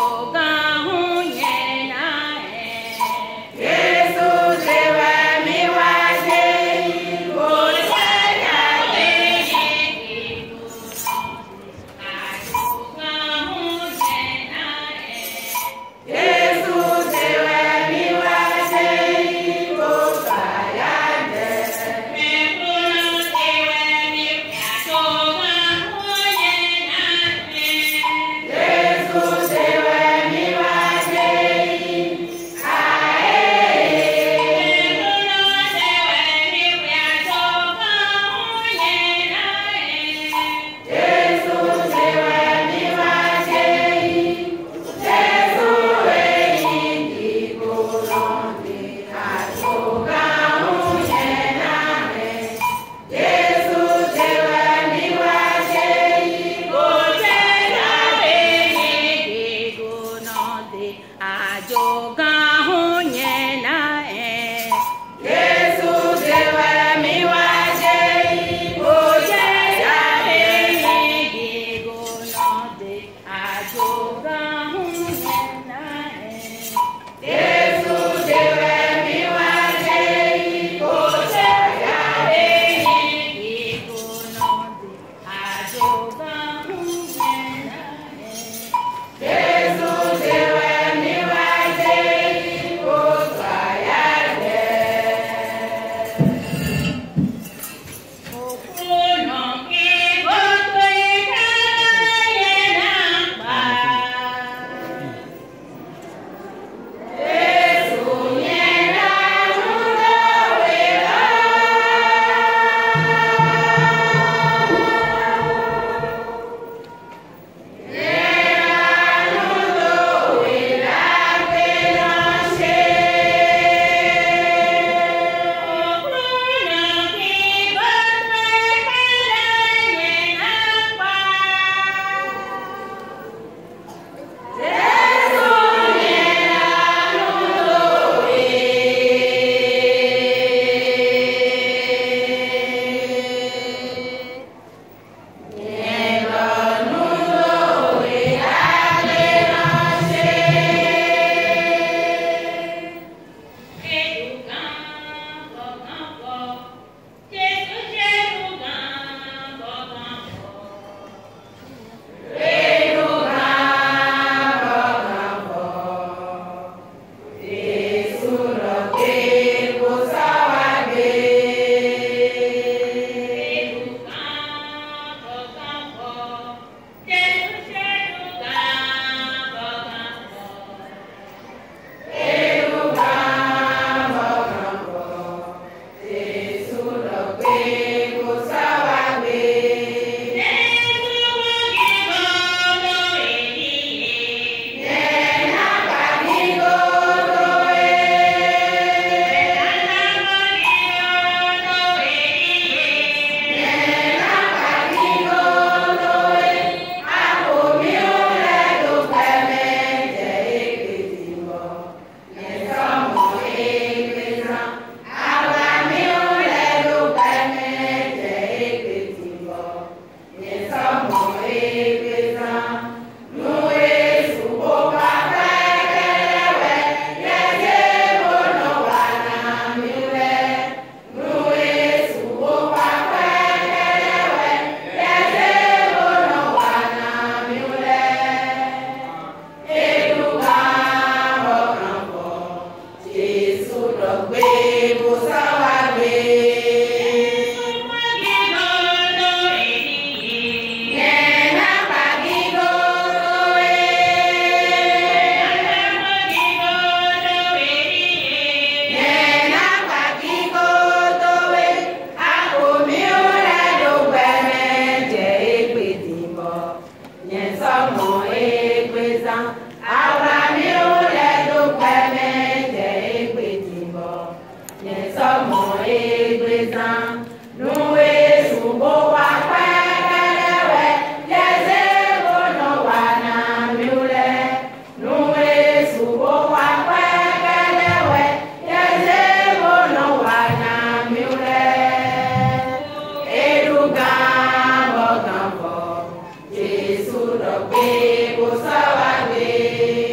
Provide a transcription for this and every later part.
Yesu, the way,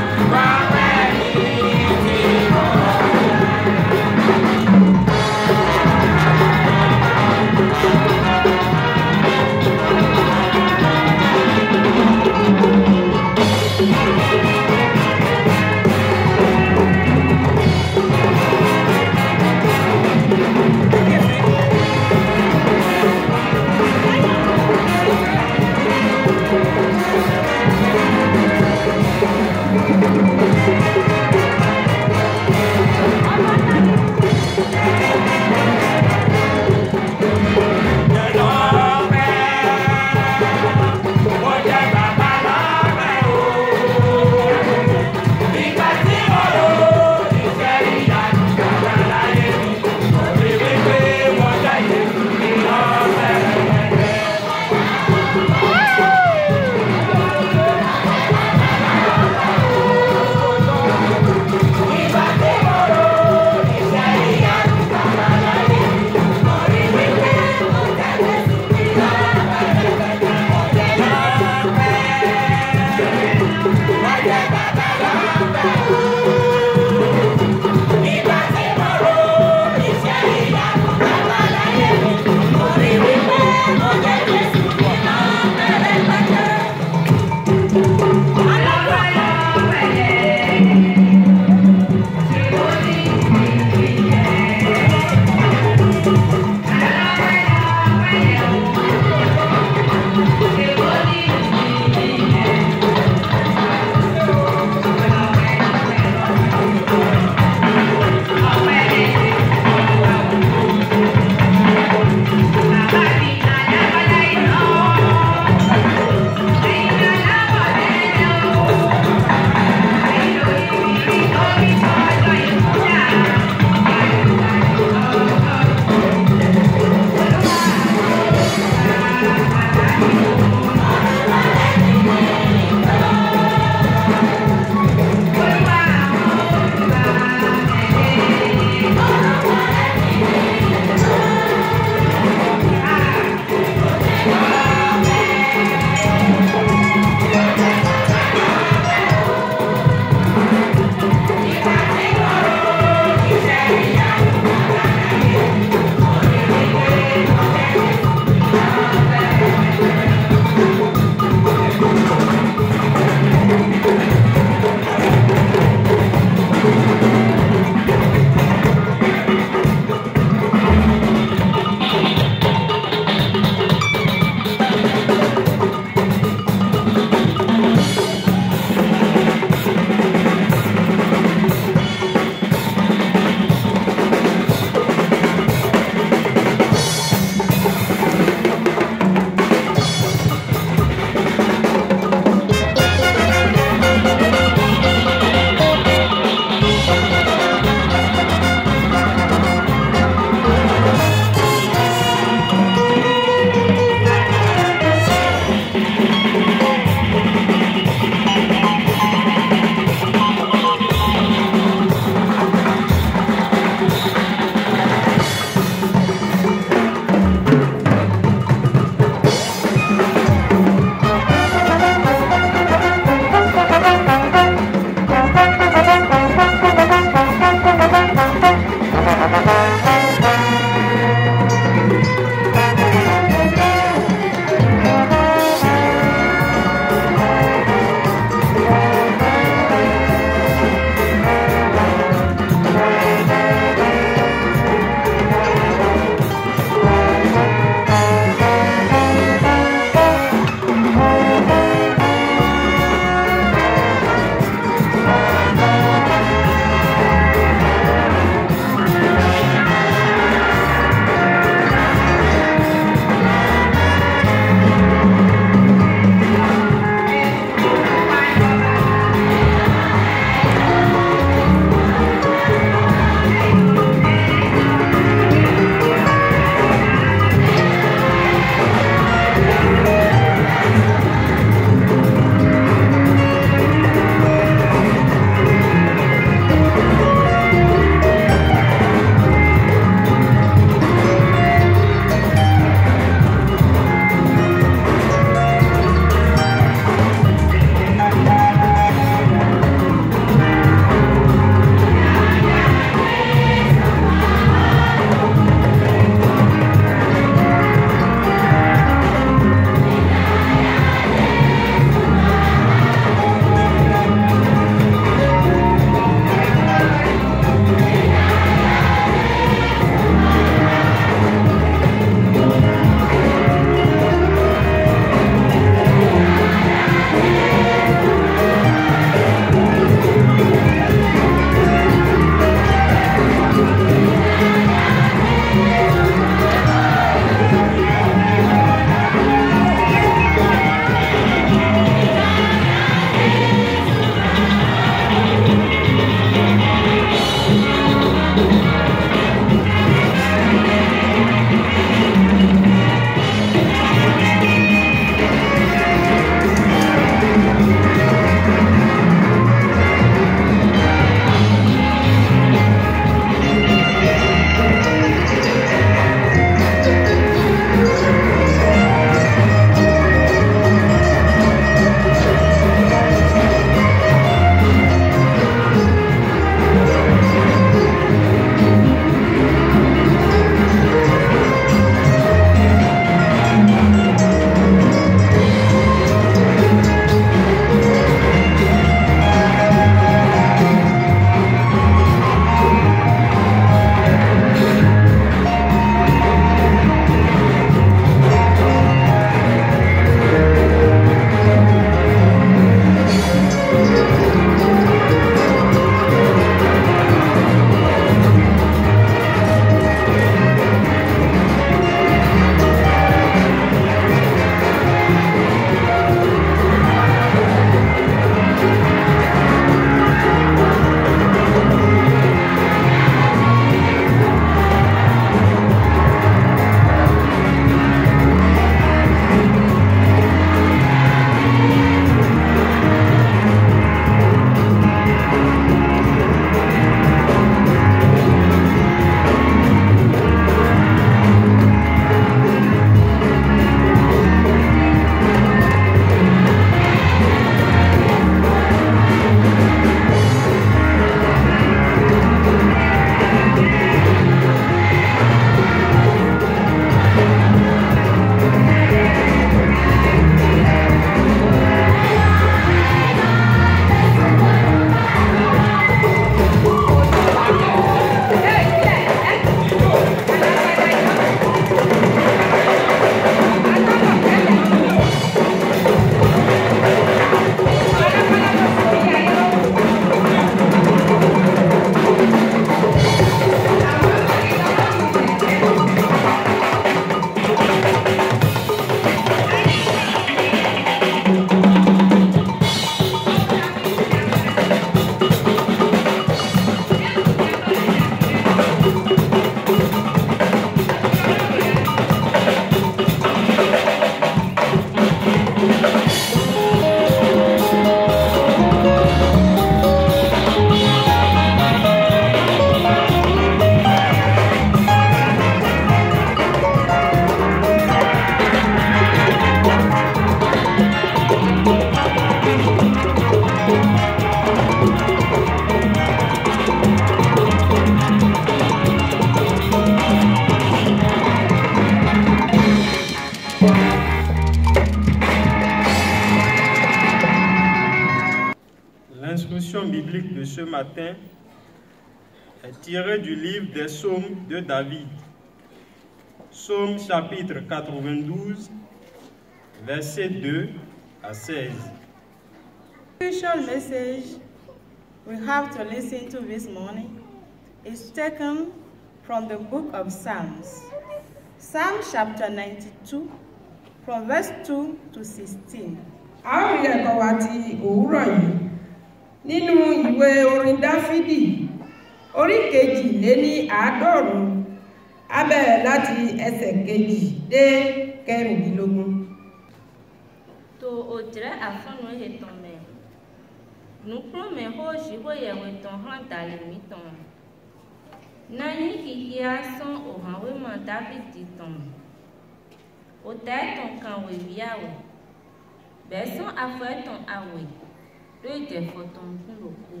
L'instruction biblique de ce matin est tirée du livre des Psaumes de David. Psaume chapitre 92, versets 2 à 16. The spiritual message we have to listen to this morning is taken from the book of Psalms. Psalm chapter 92, from verse 2 to 16. A rí ẹ̀kọ́ wa ti òwúrọ̀ yìí nínú ìwé orin Dáfídì orí kejì-lé-ní-àádọ́rùn-ún a bẹ̀rẹ̀ láti ẹsẹ̀ kejì dé kẹrìndínlógún. To odre afɔnu etɔn me nukplɔme xɔ dziƒo yewɔ etɔn hã dalemi tɔn nanyi xixia sɔn ohawe me Davidi tɔn ota etɔn kan wewiawe bɛsɔn afɔ etɔn awe do idefɔtɔn kuloko.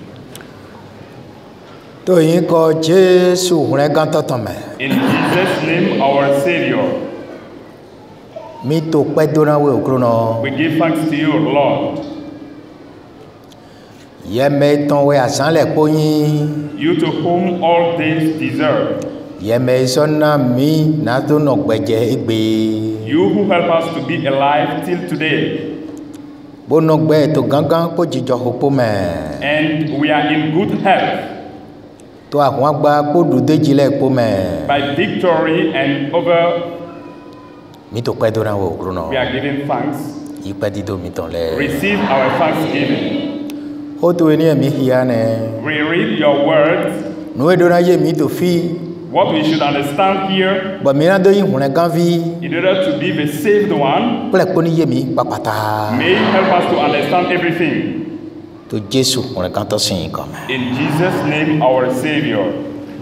To yin ko Jesu hune ganto tome. In Jesus' name, our Savior. Mi to pe dona we okrono. We give thanks to you, Lord. Ye me ton we asan le poyin. You to whom all things deserve. Ye me sona mi na to no gbeje egbe. You who help us to be alive till today. Bono gbe to gangan ko jijo hopo me. And we are in good health. To àwọn agba ko dude jile po me. By victory and over. Mi to pe dona we okrono. We are giving thanks. Ipe dido mi ton le. Receive our thanksgiving. O to eni mi hiane. We read your words. No dona ye mi to fi. What we should understand here, but in order to be the saved one, may help us to understand everything. To Jesus, in Jesus' name, our Savior.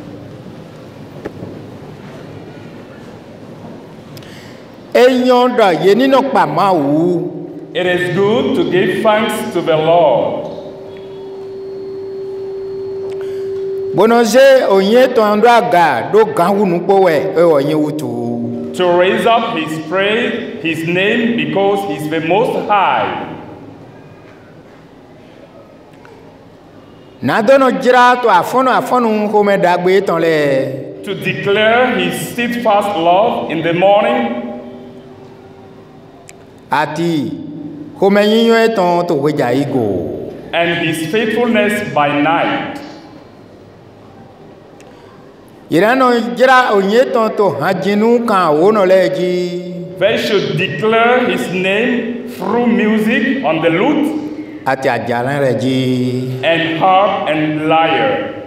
It is good to give thanks to the Lord. To raise up his praise, his name, because he's the most high. To declare his steadfast love in the morning. And his faithfulness by night. They should declare his name through music on the lute and harp and lyre.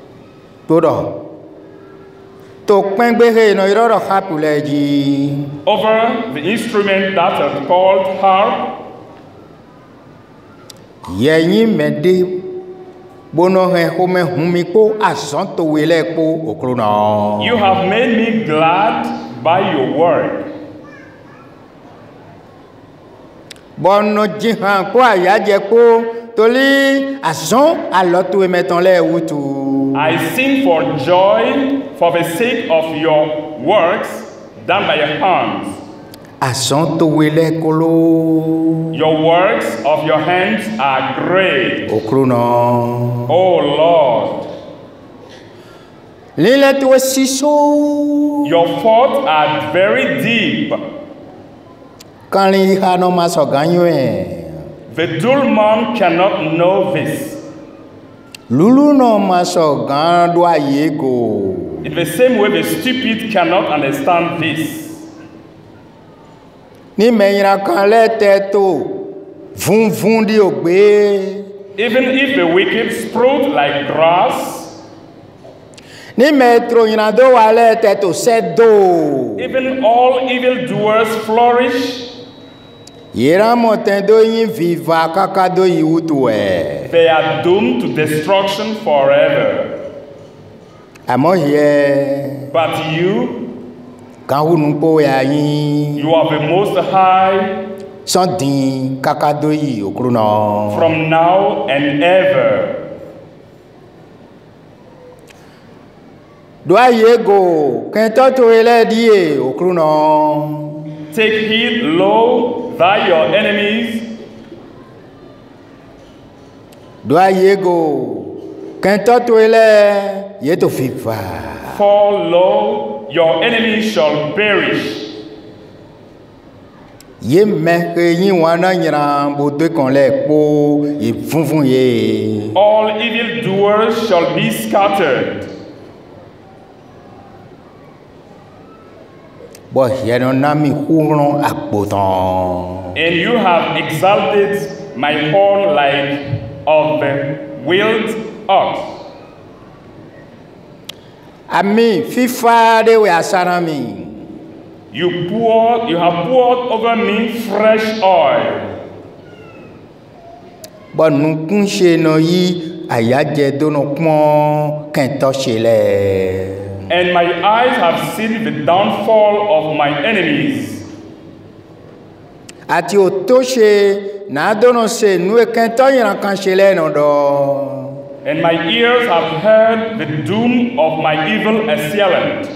Over the instrument that is called harp. You have made me glad by your word. I sing for joy for the sake of your works done by your hands. Your works of your hands are great. Oh Lord. Your thoughts are very deep. The dull man cannot know this. In the same way, the stupid cannot understand this. Even if the wicked sprout like grass, even all evildoers flourish, they are doomed to destruction forever. But you are the Most High from now and ever. Take heed, lo, that your enemies doa yego kento to ele ye to fifa Fall low, your enemies shall perish. ye me ke yin wana nyira bo de kon le po e funfun ye All evil doers shall be scattered. bo ye no na mi huron apoton And you have exalted my horn like of the wild ox. ami fifa de we asarami You have poured over me fresh oil. bo nukun se no yi ayaje do no pon kento se le And my eyes have seen the downfall of my enemies. ati o to se na do no se nu e kento yan kan se le no do And my ears have heard the doom of my evil assailant.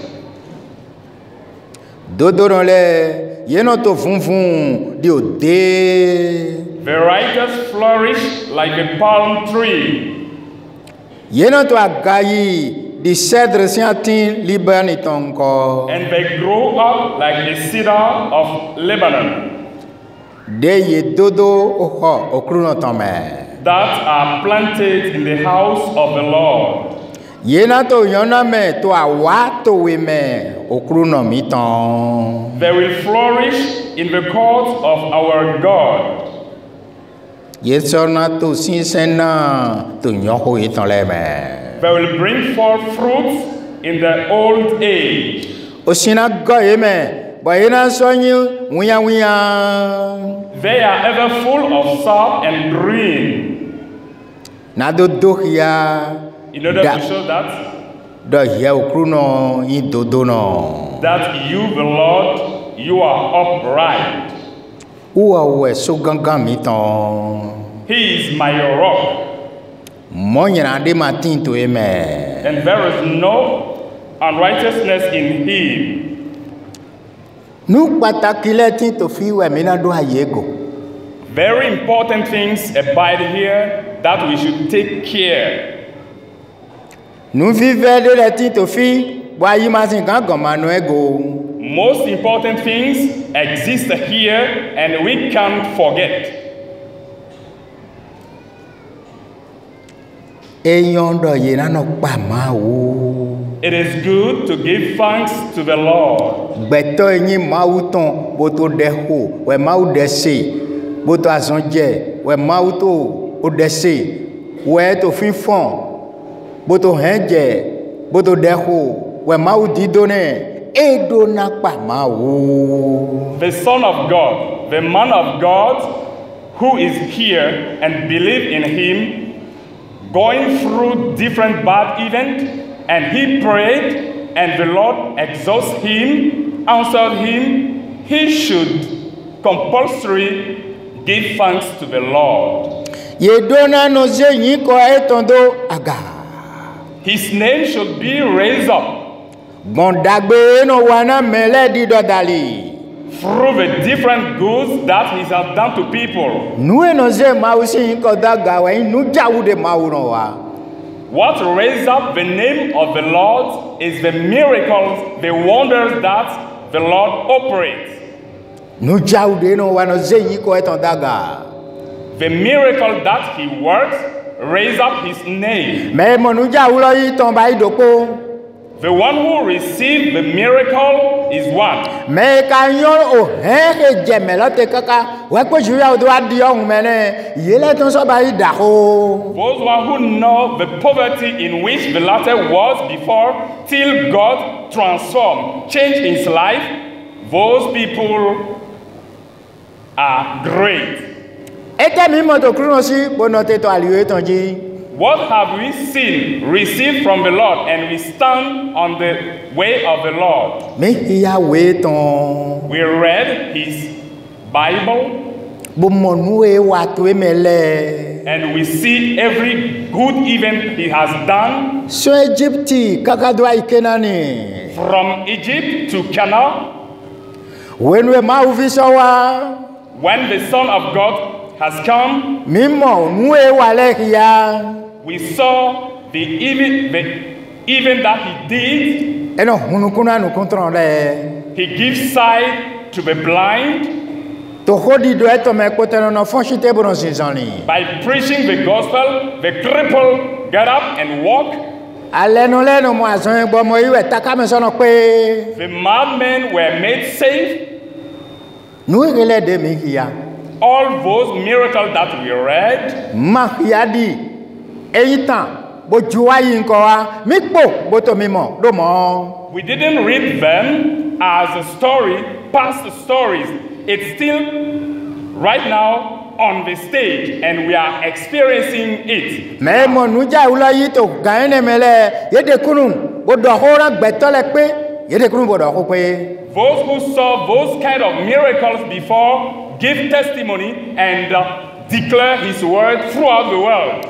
dodo no le ye no to funfun di o de The righteous flourish like a palm tree. ye no to agayi di cèdre siatin libani tonko And they grow up like the cedar of Lebanon de ye dodo oho okruno tome that are planted in the house of the Lord. ye na to yona me to awa to we me okruno mi ton They will flourish in the courts of our God. ye sorna to sinsena to nyoho iton le me They will bring forth fruits in their old age. osina go ye me bo ye na so yin wiya They are ever full of sap and green. na do ya In order Da- to show that do ye okruno yin dodo no you, the Lord, you are upright. uwa we so gangan mi ton He is my rock, mo nyina de matin to ye me and there is no unrighteousness in him. nu pataki le tin to fi we mi na do ayego Very important things abide here that we should take care. nu vive de le tin to fi bo ayi ma sin gangan ma no ego Most important things exist here and we can't forget. eyan do ye na no pa ma wo It is good to give thanks to the Lord. gbeto yin ma wu ton bo to de ho we ma u de se bo to asan je we ma u to o de se we to fi fon bo to hen je bo to de ho we ma u di do ne e do na pa ma wo The Son of God, the man of God who is here and believe in him, going through different bad events, and he prayed and the Lord exauced him, answered him, he should compulsory give thanks to the Lord. ye do na no ze yin ko e ton do aga His name should be raised up gbondagbe no wana mele di do dali through the different goods that he has done to people. nu e no ze ma u sin ko daga we nu jawu de ma u no wa What raised up the name of the Lord is the miracles, the wonders that the Lord operates. nu jawu de no wa no ze yin ko e ton daga The miracle that he works raise up his name. me mo nu jawu lo yi ton ba idopo The one who received the miracle is one. me ka yon o he he je me lo te kaka we ko ju ya o do adi ohun me ne ye le ton so ba ida ho Those one who know the poverty in which the latter was before, till God transformed, changed his life, those people are great. ete mi mo to kruno si bono te to aliwe ton ji What have we seen, received from the Lord, and we stand on the way of the Lord? me ya we ton We read his Bible, bo mo nu e wa to e me le and we see every good event he has done so Egypti kaka do ai kenani from Egypt to Canaan. when we ma u vi so wa When the Son of God has come. Mimo nue wale kia. We saw the event that he did. Eno hunukuna nu kontrole. He gives sight to the blind. To hodi do eto me koteno no fonchite bono sinzani. By preaching the gospel, the cripple get up and walk. The madmen were made safe. All those miracles that we read, we didn't read them as a story, past stories. It's still right now on the stage, and we are experiencing it. Those who saw those kind of miracles before give testimony and declare his word throughout the world.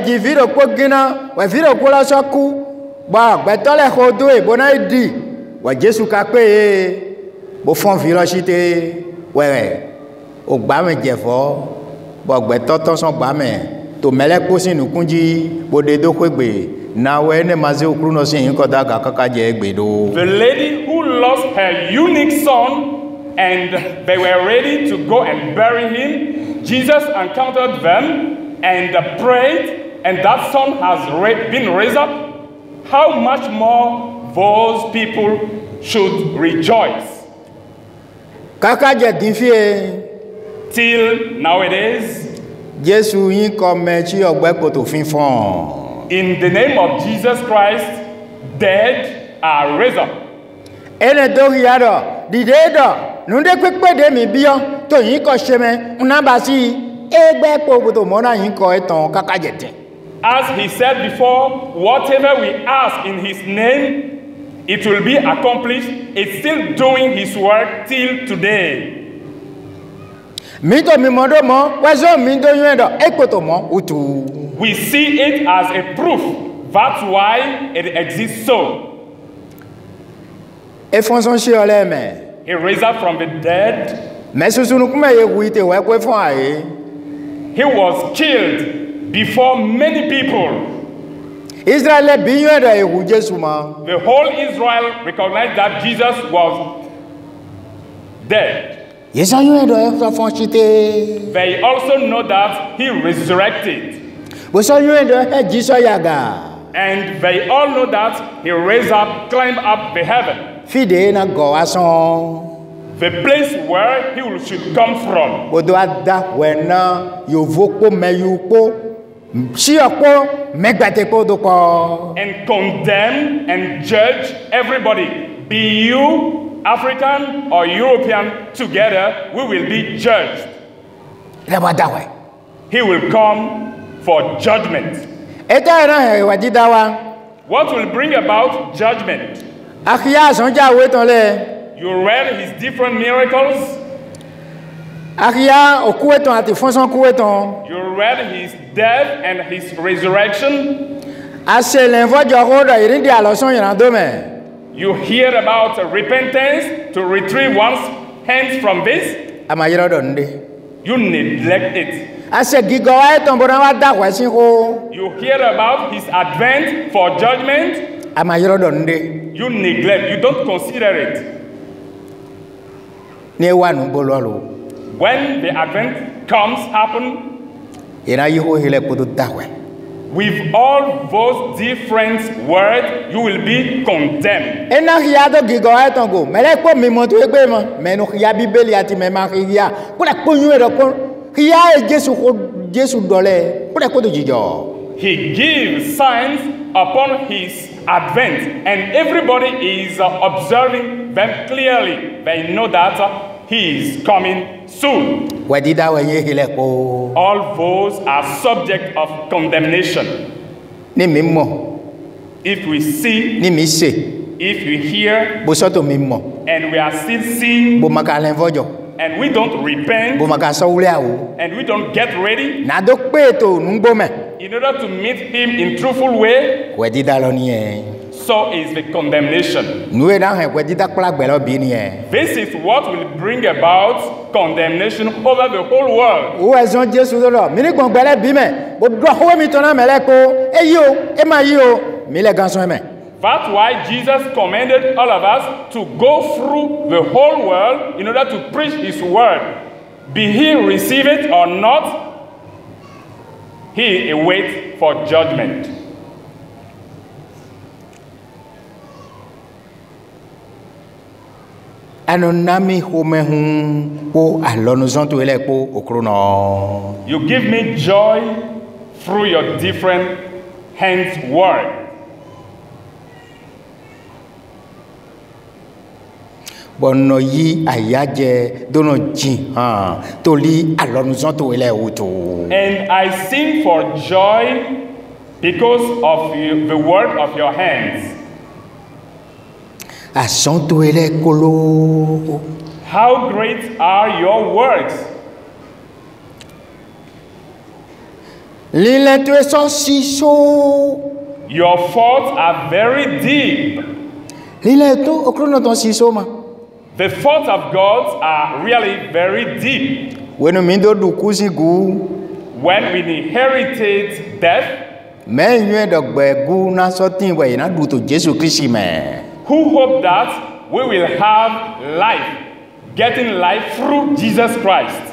Ogbame jefo bogbe toto son gbame to meleko sinu kunji bode do kwegbe na we ne maze okru no sin ko daga kaka je egbe do. The lady who lost her unique son and they were ready to go and bury him, Jesus encountered them and prayed, and that son has been raised up. How much more those people should rejoice? Kaka je difie till nowadays. In the name of Jesus Christ, dead are raised up. As he said before, whatever we ask in his name, it will be accomplished. It's still doing his work till today. We see it as a proof. That's why it exists so. He raised up from the dead. He was killed before many people. The whole Israel recognized that Jesus was dead. They also know that he resurrected. And they all know that he raised up, climbed up the heaven. The place where he should come from. And condemn and judge everybody. Be you African or European, together we will be judged. He will come for judgment. What will bring about judgment? You read his different miracles. You read his death and his resurrection. You hear about repentance to retrieve one's hands from this. You neglect it. You hear about his advent for judgment. You neglect. You don't consider it. When the advent happen, with all those different words, you will be condemned. He gives signs upon his advent, and everybody is observing them clearly. They know that he is coming soon. All those are subject of condemnation. If we see, if we hear, and we are still seeing, and we don't repent, and we don't get ready in order to meet him in truthful way, so is the condemnation. Nous dans un quoi dit akpla gbelo bi ni e. This is what will bring about condemnation over the whole world. O ezon Jesu lo mi ni gbon gbele bi me bo do ho mi ton na mele ko e yi o e ma yi o mi le ganson me. That's why Jesus commanded all of us to go through the whole world in order to preach his word. Be he receive it or not, he awaits for judgment. Anonami home hun po alonuzon to ele po okrono. You give me joy through your different hands work. Bono yi ayaje dono ji toli alonuzon to ele uto. And I sing for joy because of the work of your hands. Asonto ele kolo. How great are your works? Lile tu eso siso. Your thoughts are very deep. Lile tu okrono ton siso ma. The thoughts of God are really very deep. When we inherited death, who hope that we will have life, getting life through Jesus Christ.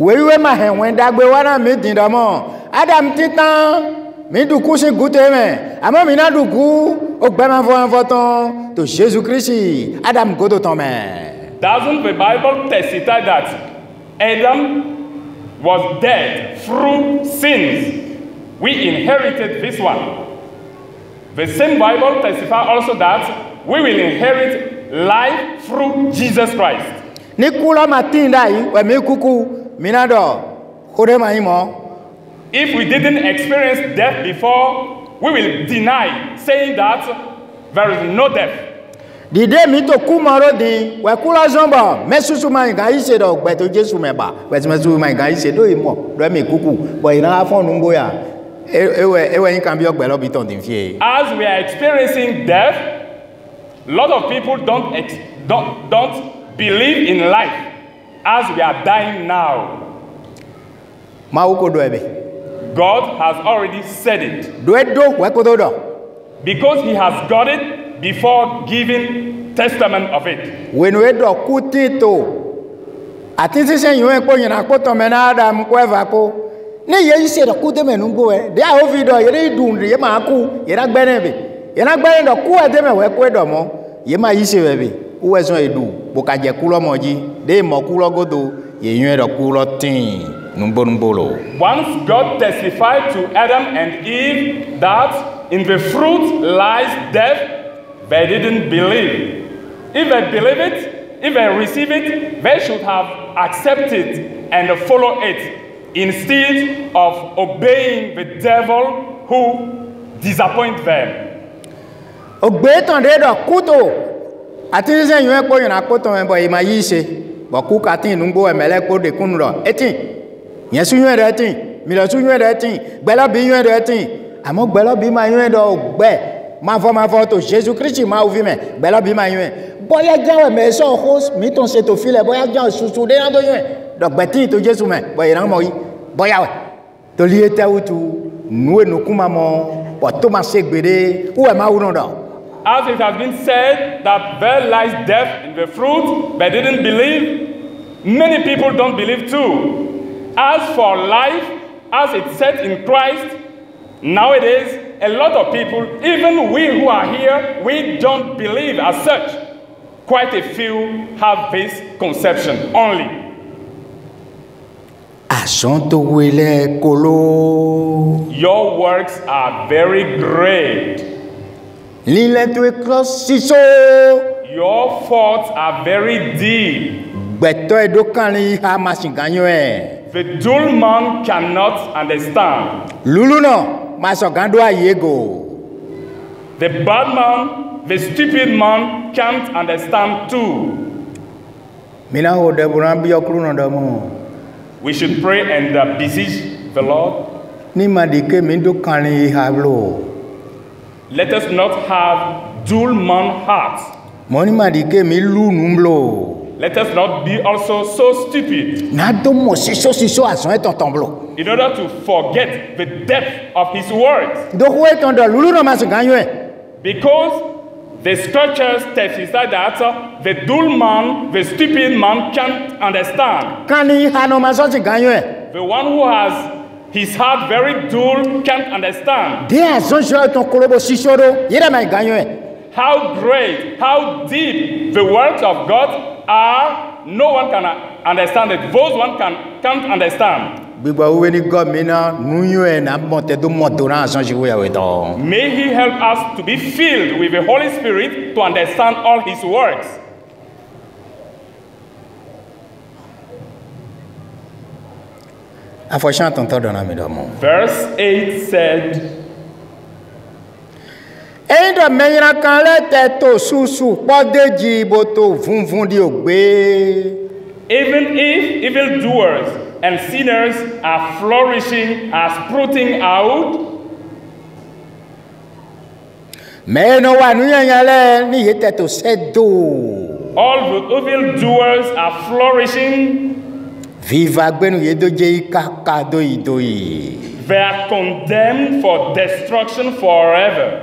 Adam titan mi du kusi gute me amo mi na du ku ogbema fo anfoton to Jesus Christ Adam godo ton me. Doesn't the Bible testify that Adam was dead through sins? We inherited this one. The same Bible testifies also that we will inherit life through Jesus Christ. Nikula matinda yi we mi kuku minado kore ma imo. If we didn't experience death before, we will deny, saying that there is no death. Dide mi to kumaro din we kula zomba mesusu ma ngan ise do gbe to Jesu meba we ti mesusu ma ngan ise do imo do mi kuku bo ina afon ngo ya ewe yin kan bi ogbe lo bi ton din fie. As we are experiencing death, a lot of people don't believe in life as we are dying now. Ma uko do ebe. God has already said it. Because he has got it before giving testament of it. When we do kutito, atisi you ain't going to put on Adam Quevaco. Nay, you said a kutemenungo, they are over the Yedun, Yamaku, Yenak Benevi. Yenak Benet, the Kua Deme, Quedomo, Yema Isi baby, who was I do, Bokaja Kula Moji, they Mokula Godo, you had a cooler thing. Once God testified to Adam and Eve that in the fruit lies death, they didn't believe. If they believe it, if they receive it, they should have accepted and follow it instead of obeying the devil who disappoints them. Obey ton redo kuto. Atise yue ko yana kuto en boy mayise. Boku katin nungbo emele ko de kunro. Etin Yes, you are rating. Milasu you are rating. Bella be you are rating. Among Bella be my you and bear. Ma for my photo, Jesus Christ, my women. Bella be my you. Boy, I got a so host, meet on set to feel a boy. I just to the other you. The betty to Jesus man. Boy, Ramoy. Boy, to lieta to no kumamo. But Thomas said, who am I? As it has been said that there lies death in the fruit, but didn't believe, many people don't believe too. As for life, as it's said in Christ, nowadays, a lot of people, even we who are here, we don't believe as such. Quite a few have this conception only. Your works are very great. Your thoughts are very deep. The dull man cannot understand. The bad man, the stupid man can't understand too. We should pray and beseech the Lord. Let us not have dull man hearts. Moni madike mi lu numblo. Let us not be also so stupid Na do mo siso ason eton tomblo. in order to forget the depth of his words. Do ho eton do lulu no mas ganyo e. Because the scriptures testify that the dull man, the stupid man can't understand. Kani ha no mas o ganyo e. The one who has his heart very dull can't understand. De ason jo eton kolobo siso do yere mai ganyo e. How great, how deep the words of God are, no one can understand it. Those one can't understand. Gbigba uwe ni God mi na nuyo e na monte do moto na ason jiwe ya weto. May he help us to be filled with the Holy Spirit to understand all his words. Afoshan tonto do na mi do mo. Verse 8 said, Endo menyira kan lete to susu podeji boto funfun di ogbe. even if evildoers and sinners are flourishing, are sprouting out, Meno wa nunyanyale ni yete to sedo. all the evildoers are flourishing, Viva gbenu yedoje kaka doi. they are condemned for destruction forever.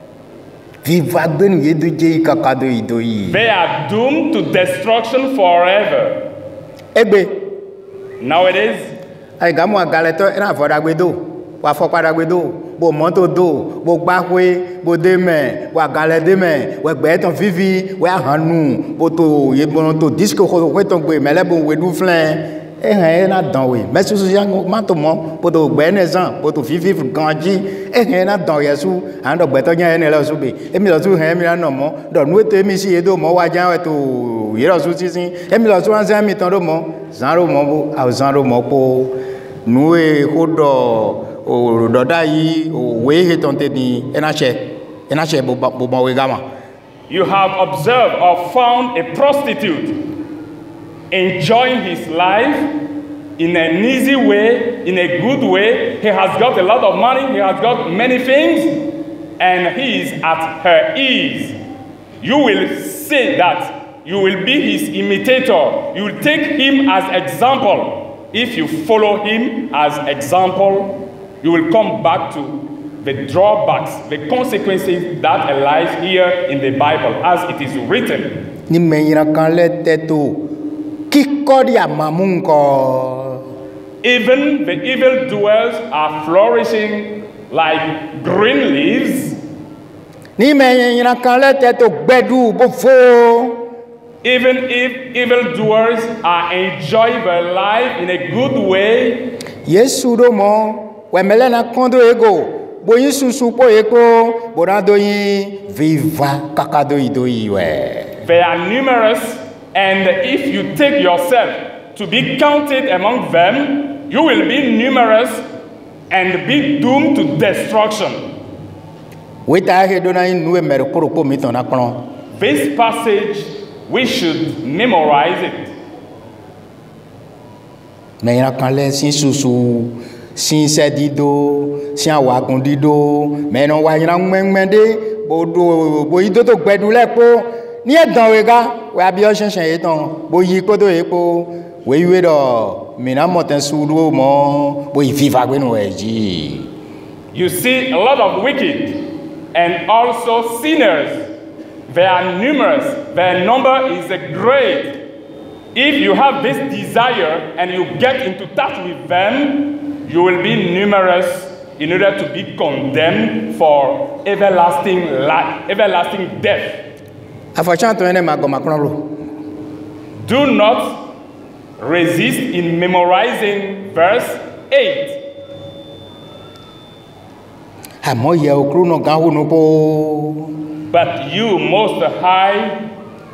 Viva gbenu yedoje kaka doi. They are doomed to destruction forever. Egbe Nowadays, ai gamu agaleto ina foda gbedo. Wa fopada gbedo. Bo moto do, bo gbahwe, bo deme, wa gale deme, we gbe ton vivi, we hanu, bo to ye bon to disco ko we ton gbe mele bon we du flen. Na dan we. Me susu yang ma to mo, bo to gbe nezan, bo to vivi ganji. Na dan yesu, an do gbe to yan ene lo su be. Emi lo su hen mi na no mo, do nu eto emi si edo mo wa jan we to ye lo su tisin. Emi lo su an se mi ton do mo, zan ro mo bo, a zan ro mo po. Nu e hodo o doda yi o we hetonte ni enache bo we gama. you have observed or found a prostitute enjoying his life in an easy way, in a good way. He has got a lot of money, he has got many things, and he is at her ease. You will say that you will be his imitator. You will take him as example. If you follow him as example, you will come back to the drawbacks, the consequences that lies here in the Bible, as it is written. Ni menyira kan lete to kikodi amamunko. Even the evildoers are flourishing like green leaves. Ni menyira kan lete to gbedu bofo. Even if evildoers are enjoying their life in a good way, Yesu do mo, we mele na kondo ego, boyin susu po eko, borado yin viva kakado idoi we. they are numerous, and if you take yourself to be counted among them, you will be numerous and be doomed to destruction. We ta he do na yin nuwe merukuru po miton na kono. This passage, we should memorize it. Menyira kan le sin susu, sin sedido, sin awagun dido, meno wa yin ngmengmende, bodo boyido to gbedu lepo. Ni edan we ga, we abi o shensen etan, boyi kodo epo, we iwe do, mina moten suru mo, boyi viva gbenu eji. You see a lot of wicked and also sinners. They are numerous. Their number is great. If you have this desire and you get into touch with them, you will be numerous in order to be condemned for everlasting life, everlasting death. Afochan to ene magomakronro. Do not resist in memorizing verse 8. Amo ye okru no gawo no po. But you, Most High,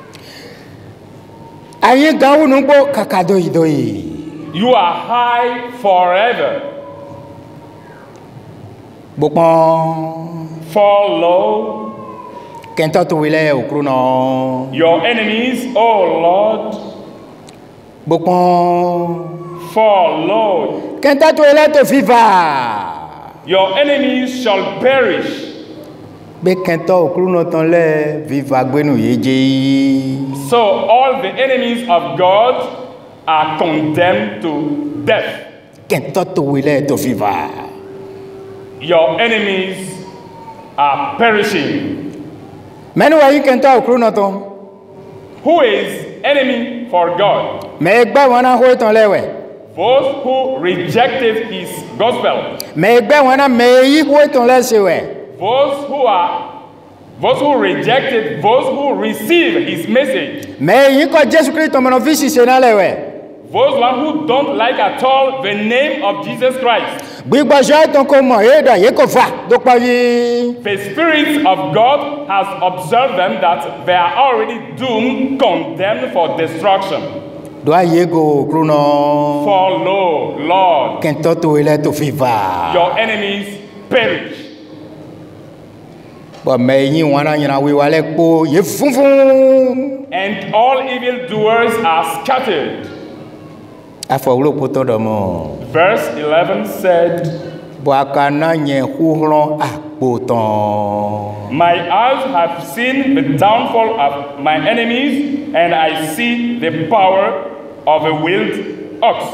Aye gawo no po kakado idoi. you are high forever. Bokpon Fall low. kento to wile okru no. Your enemies, O Lord, Bokpon fall low. kento to wile to viva. Your enemies shall perish. So all the enemies of God are condemned to death. Your enemies are perishing. Who is enemy for God? Those who rejected his gospel. Those who rejected, those who receive his message. Those one who don't like at all the name of Jesus Christ. The Spirit of God has observed them that they are already doomed, condemned for destruction. For lo, Lord, your enemies perish. And all evildoers are scattered. Verse 11 said, my eyes have seen the downfall of my enemies, and I see the power of a wild ox.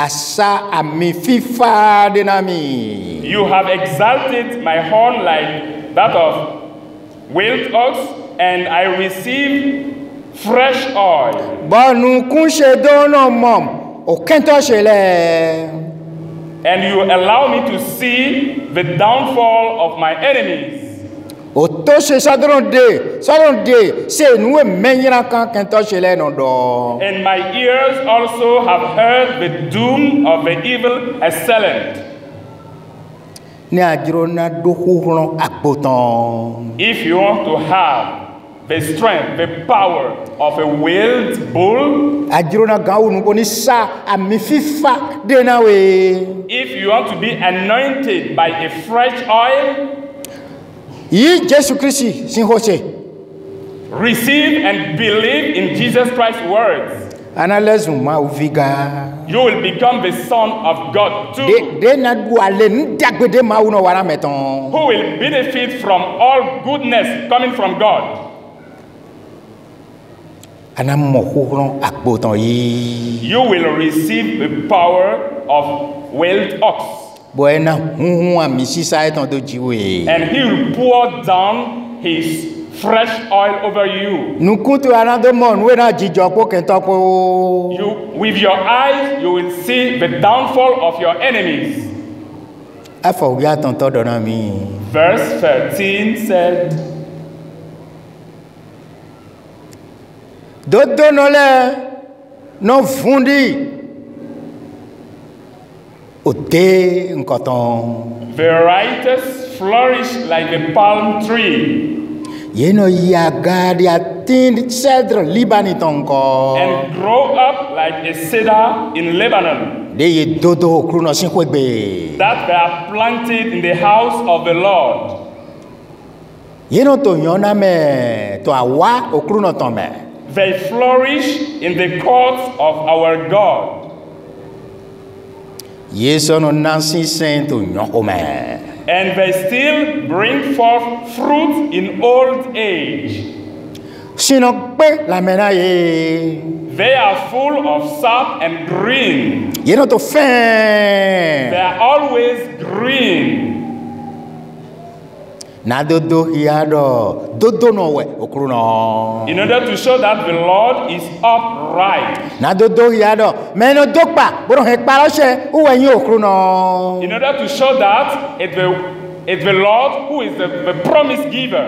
You have exalted my horn like that of wild ox, and I receive fresh oil. And you allow me to see the downfall of my enemies. And my ears also have heard the doom of the evil assailant. If you want to have the strength, the power of a wild bull, if you want to be anointed by a fresh oil, receive and believe in Jesus Christ's words. You will become the son of God too, who will benefit from all goodness coming from God. You will receive the power of wild ox. And he will pour down his fresh oil over you. With your eyes, you will see the downfall of your enemies. Verse 13 said, the righteous flourish like a palm tree, and grow up like a cedar in Lebanon, that they are planted in the house of the Lord. They flourish in the courts of our God. And they still bring forth fruit in old age. They are full of sap and green. They are always green. In order to show that the Lord is upright. In order to show that it's the Lord who is the promise giver.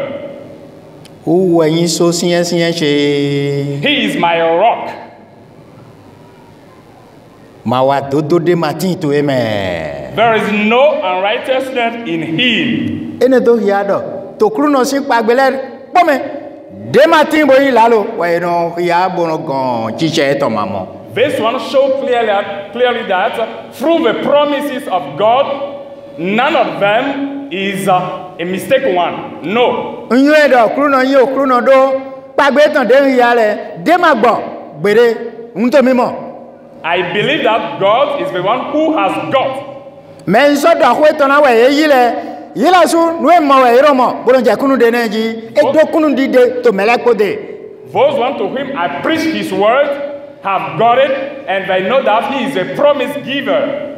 He is my rock. There is no unrighteousness in him. This one shows clearly that through the promises of God, none of them is a mistaken one. No. I believe that God is the one who has got. yila su nwe mawe iromo bono ja kunu de neji e do kunu di de to mele kode. Those one to whom I preach his word have got it, and they know that he is a promise giver.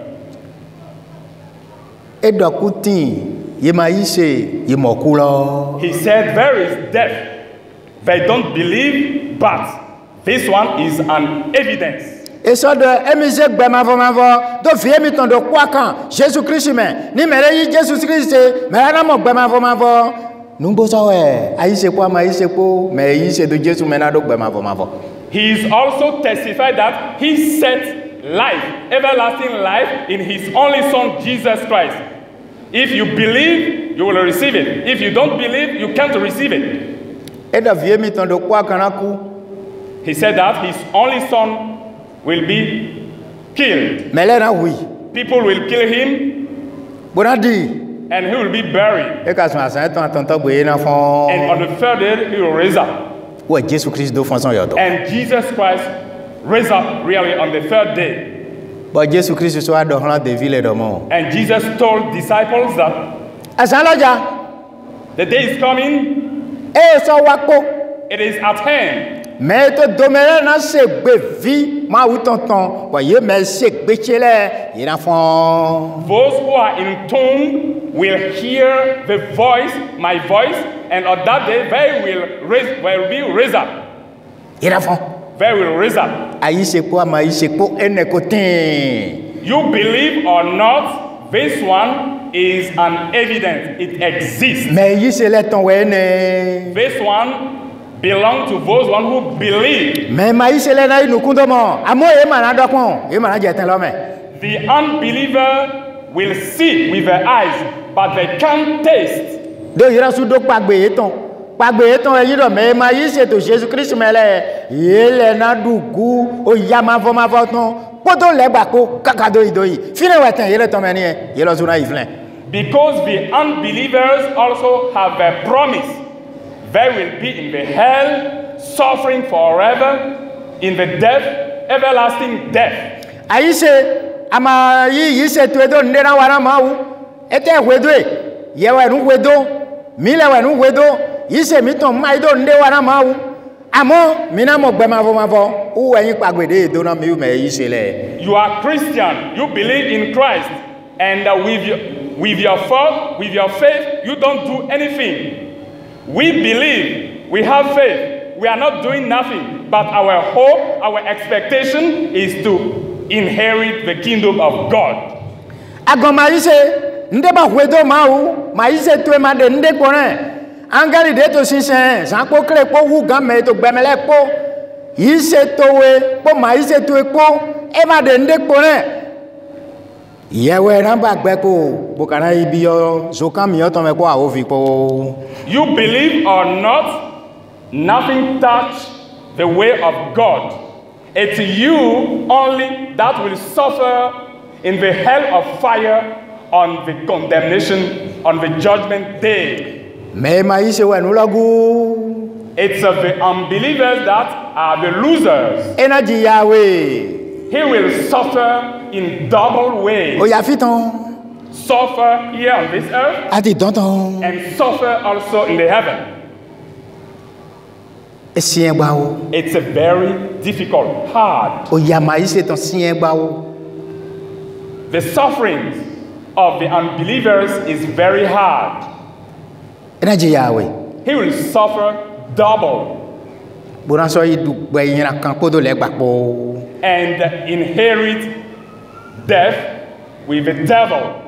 E do kutin yema yise yemokulo. He said there is death. They don't believe, but this one is an evidence. Et ça de émise gbemavo do vie mi ton do kwa kan Jésus Christ me ni mere yi Jésus Christ me na mo gbemavo numbo so we ayi se kwa ma yi se po me yi se do Jésus me na do gbemavo. He is also testified that he set life, everlasting life, in his only son Jesus Christ. If you believe, you will receive it. If you don't believe, you can't receive it. Et do vie mi ton do kwa kan aku. He said that his only son will be killed. People will kill him, and he will be buried. And on the third day, he will raise up. And Jesus Christ raised up really on the third day. And Jesus told disciples that the day is coming, it is at hand. Mais to domere na se gbe vi ma wu tonton wa ye me se gbe chele ira fon. Those who are in tune will hear the voice, my voice, and on that day they will be raised up. Ira fon. They will raise up. Ayi se po ma yi se po ene kotin. You believe or not, this one is an evidence. It exists. Mais yi se le ton we ne. This one belong to those one who believe. Mais maïsele na inukundo mo amo e mana dokon e mana jetan lo me. The unbeliever will see with their eyes, but they can't taste. Do yira su do pagbe eton e yiro me maïse to Jesus Christ mele yele na dugu o ya ma vo ton poto le gbako kakado idoyi fine wetan yele ton me ni e yelo su na iflen. Because the unbelievers also have a promise. They will be in the hell, suffering forever, in the death, everlasting death. Aise, ama yi se twedo ndena wana mau, ete wedwe, yewe nu wedo, mile we nu wedo, yise miton maido nde wana mau, amo mina mo gbemavo, uwe yin pagwede do na mi me yise le. You are Christian, you believe in Christ, and with your faith, you don't do anything. We believe, we have faith, we are not doing nothing, but our hope, our expectation is to inherit the kingdom of God. Ago maise, ndeba wedo mau, maise tu ma de nde kone, angali de to sisen, sanko kre po wu game to gbemele po, yise to we, po maise tu po, e ma de nde kone. Yewe namba gbeko, bokana ibiyo, zokam yo to me ko awofi po. You believe or not, nothing touch the way of God. It's you only that will suffer in the hell of fire on the condemnation, on the judgment day. It's of the unbelievers that are the losers. Energy Yahweh. He will suffer in double ways. Suffer here on this earth and suffer also in the heaven. It's a very difficult, hard. The sufferings of the unbelievers is very hard. He will suffer double. And inherit death with the devil.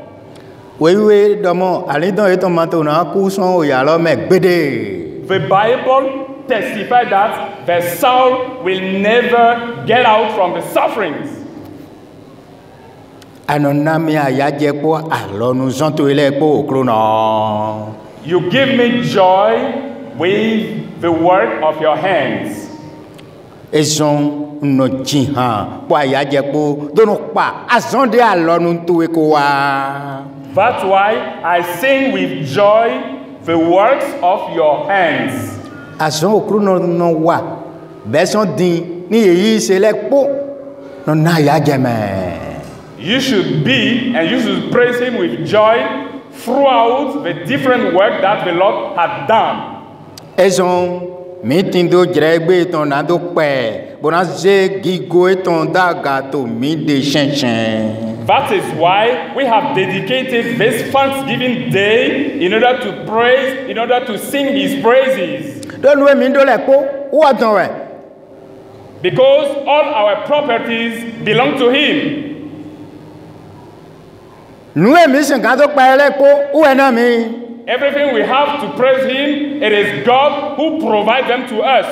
The Bible testifies that the soul will never get out from the sufferings. You give me joy with the work of your hands. That's why I sing with joy the works of your hands. You should be and you should praise him with joy throughout the different work that the Lord had done. Ezon meeting do jregbe ton na do pe bona je gigo eton daga to mi de chen. That is why we have dedicated this Thanksgiving Day in order to praise, in order to sing His praises. Don't we mean do le po o ton we. Because all our properties belong to Him. Everything we have to praise Him, it is God who provides them to us.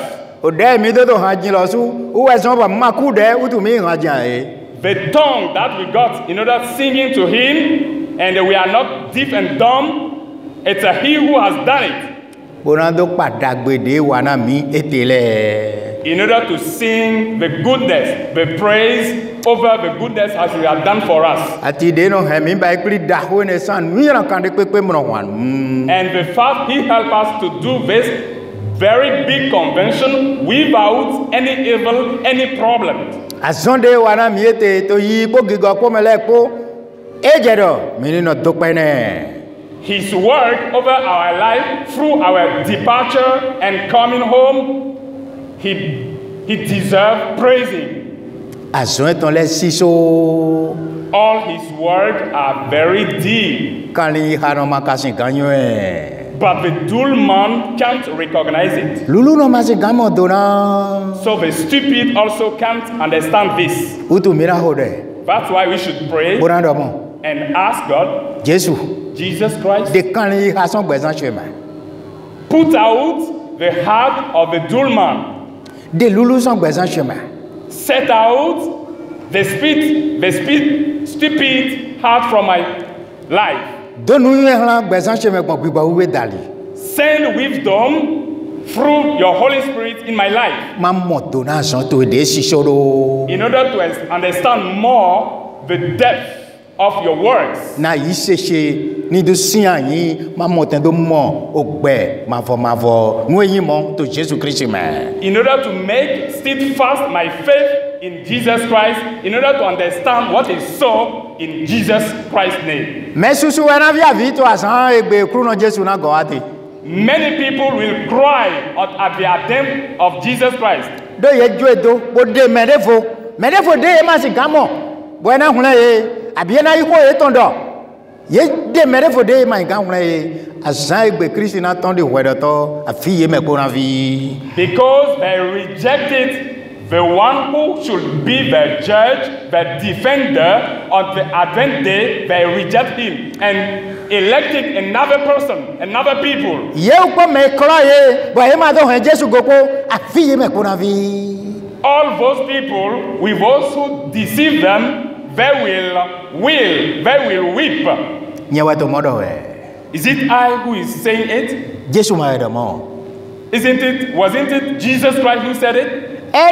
The tongue that we got in order singing to Him, and we are not deaf and dumb, it's He who has done it. In order to sing the goodness, the praise over the goodness as He has done for us. And the fact He helped us to do this very big convention without any evil, any problem. His work over our life through our departure and coming home, He deserves praising. All His words are very deep. But the dull man can't recognize it. So the stupid also can't understand this. That's why we should pray and ask God, Jesus Christ, put out the heart of the dull man. Set out the stupid heart from my life. Send wisdom through your Holy Spirit in my life. In order to understand more the depth of your words. In order to make steadfast my faith in Jesus Christ, in order to understand what is so in Jesus Christ's name. Many people will cry at the attempt of Jesus Christ. Because they rejected the one who should be the judge, the defender on the Advent day, they reject him and elected another person, another people. All those people, with those who deceive them, they will weep. Is it I who is saying it? Wasn't it Jesus Christ who said it?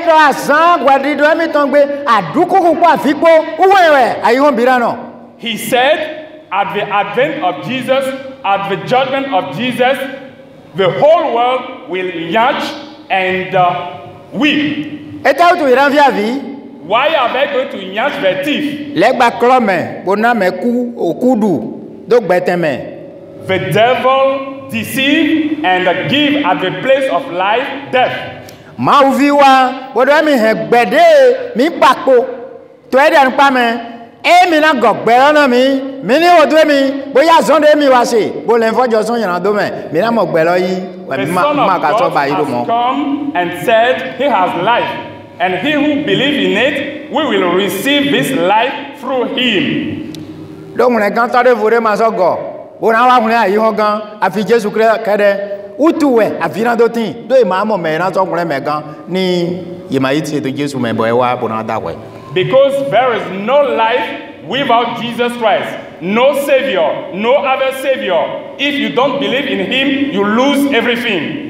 He said, at the advent of Jesus, at the judgment of Jesus, the whole world will yatch and weep. Why are they going to yatch their teeth? The devil deceive and give at the place of life death. The Son of God has come and said He has life, and he who believes in it, we will receive this life through Him. Because there is no life without Jesus Christ, no Savior, no other Savior. If you don't believe in Him, you lose everything.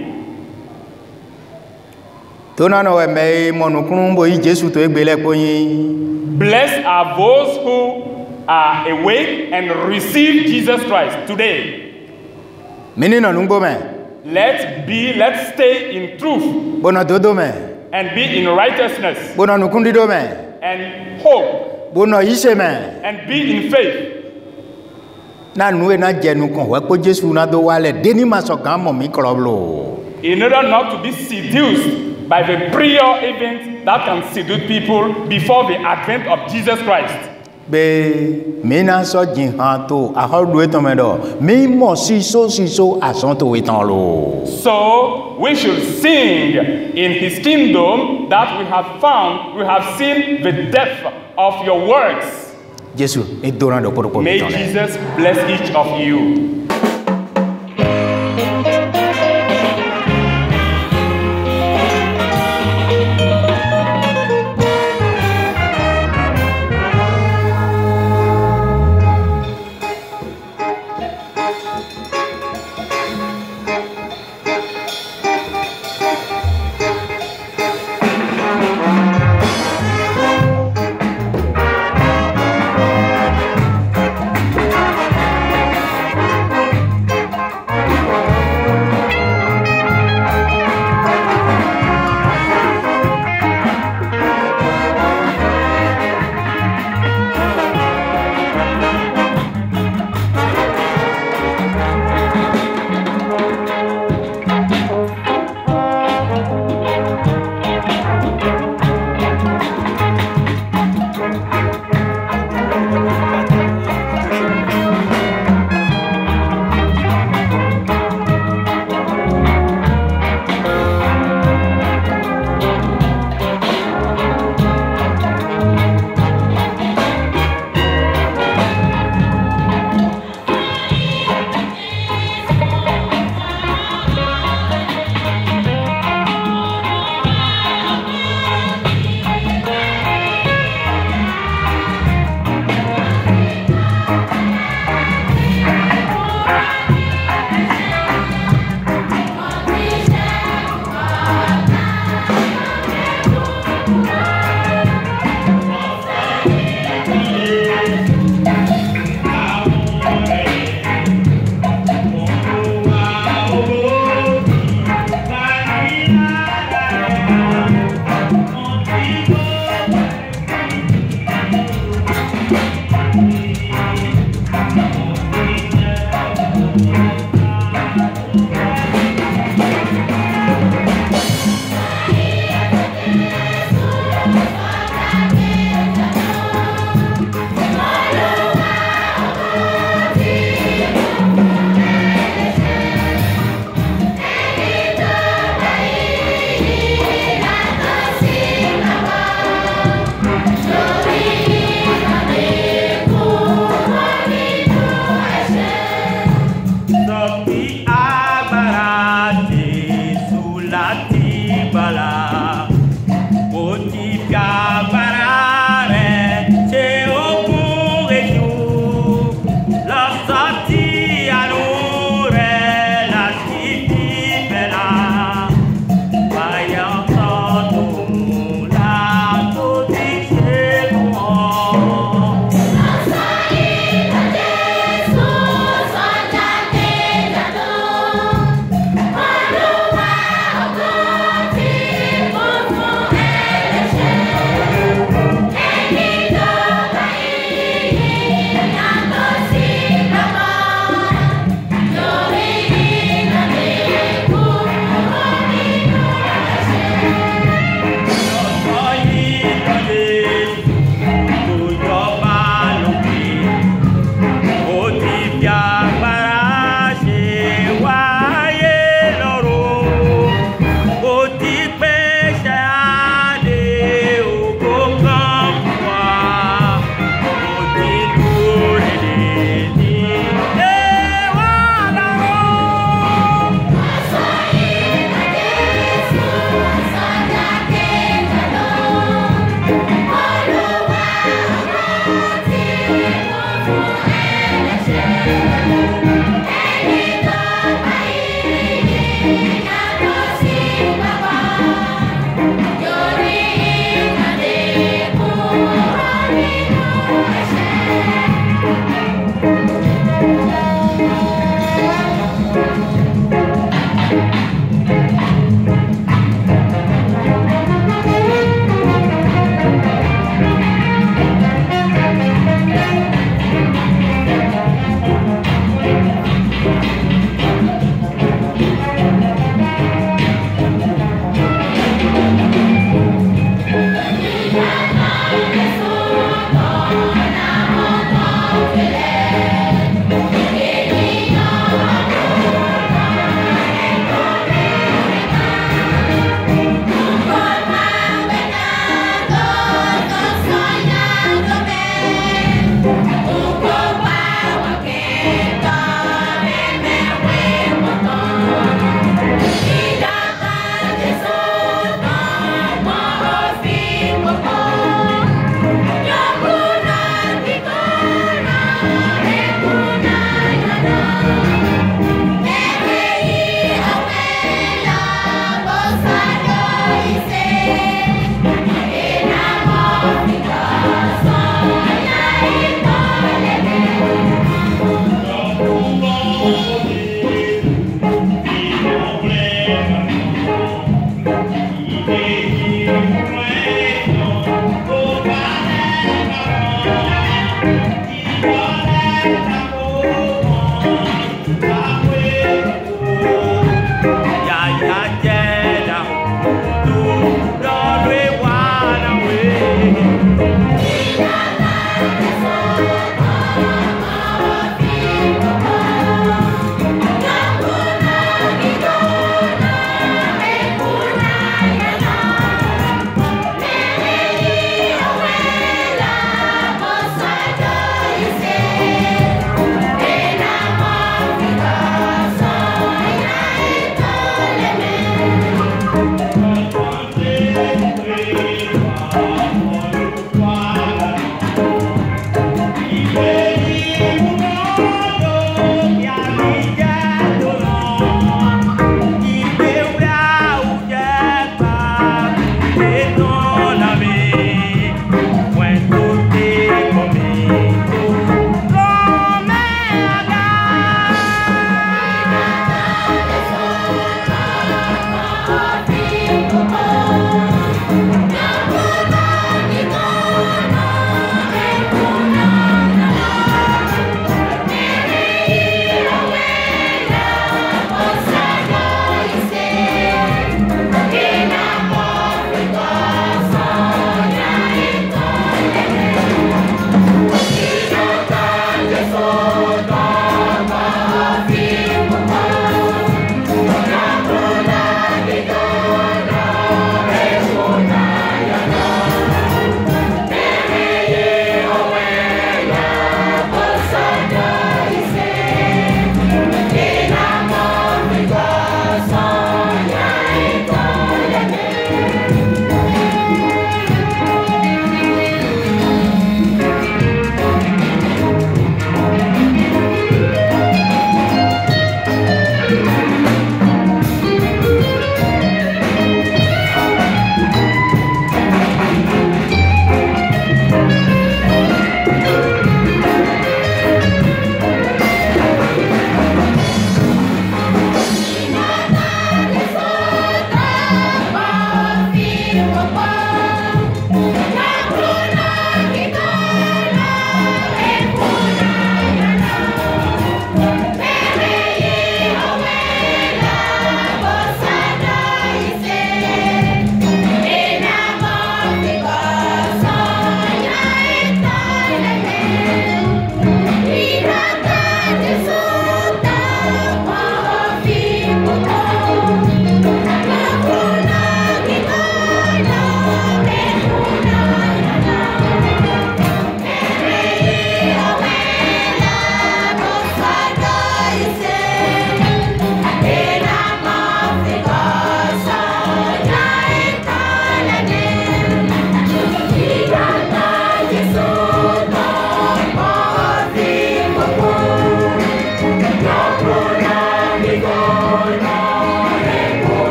Blessed are those who are awake and receive Jesus Christ today. Let's stay in truth and be in righteousness and hope and be in faith. Na nous na jenu kon we ko Jesu na do wale deni masokan mo mi kroblo. In order not to be seduced by the prior events that can seduce people before the advent of Jesus Christ. Be mena so jin han to a ho do eton me do mi mo si so ason to eton lo. So we should sing in his kingdom that we have seen the depth of your works. Jésus est dorant de pour May Jesus bless each of you.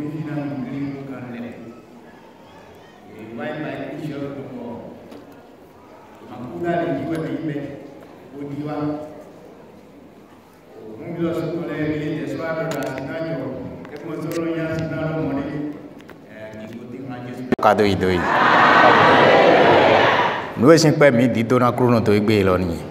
Kado idoi. Nous sommes pas mis dit on a chrono to igbe lo ni.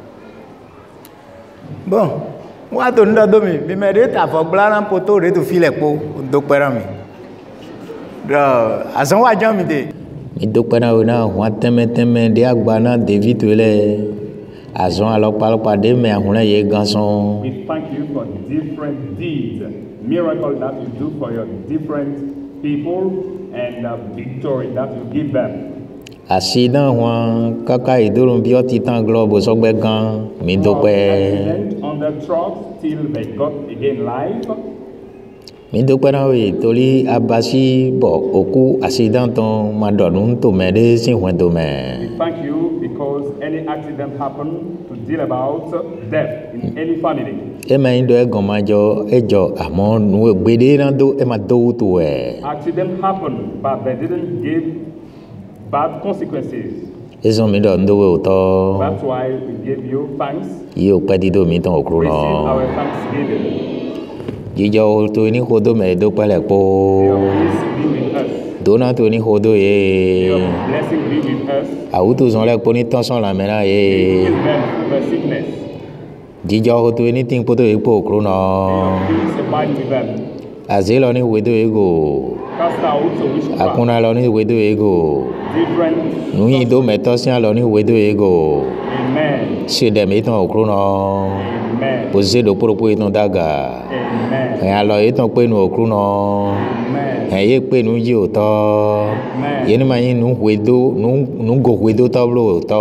Bon, wa to ndo do mi me re ta fo gbara poto re to file po do pera mi. Do azan wa jan mi de. Mi do pera ona wa teme de agba na David le azan alopa de me ahun ye ganson. We thank you for different deeds, miracles that you do for your different people, and the victory that you give them. Accident wan kaka idorun bi o ti tan globe so gbe gan mi dupe. Accident on the truck till they got again live. Mi dupe na we tori abasi bo oku accident ton ma donu to me de sin wen to me. We thank you because any accident happen to deal about death in any family. E ma indo e gan ma jo ejo amo nu gbede na do e ma do to e. Accident happened, but they didn't give bad consequences. Eso mi do ndo we oto. That's why we give you thanks. Yo pe di do mi ton okru Receive no. our thanksgiving. Jijo to ni hodo me do pele po. Your peace be with us. Dona to ni hodo Your ye. blessing be with us. Auto son le poni tension la mena ye. Heal them from the sickness. Jijo to anything poto e po okru no. Your peace abide with them. Azelo ni wedo ego. Cast out witchcraft. Akuna lo ni wedo ego. Different. Nuyi do metosia lo ni wedo ego. Amen. Se de mi ton okru no. Amen. Pose do poropo iton daga. Amen. E alo iton pe nu okru no. Amen. E ye pe nu ji oto. Amen. Ye ni ma yin nu wedo nu go wedo tablo to.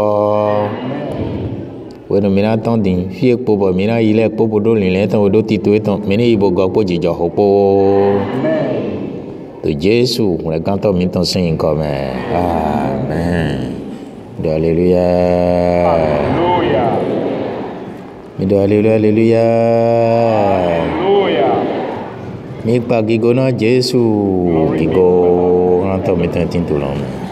Bueno, mina ton din fie pobo mina ile pobo do lin ton do tito eton mini ibo go po jijo hopo. Amen. To Jésus, on canto mi ton sin comme amen. De alléluia. Hallelujah. Mi do alléluia alléluia. Hallelujah. Mi pa gigo na Jésus gigo canto mi ton tin to lo.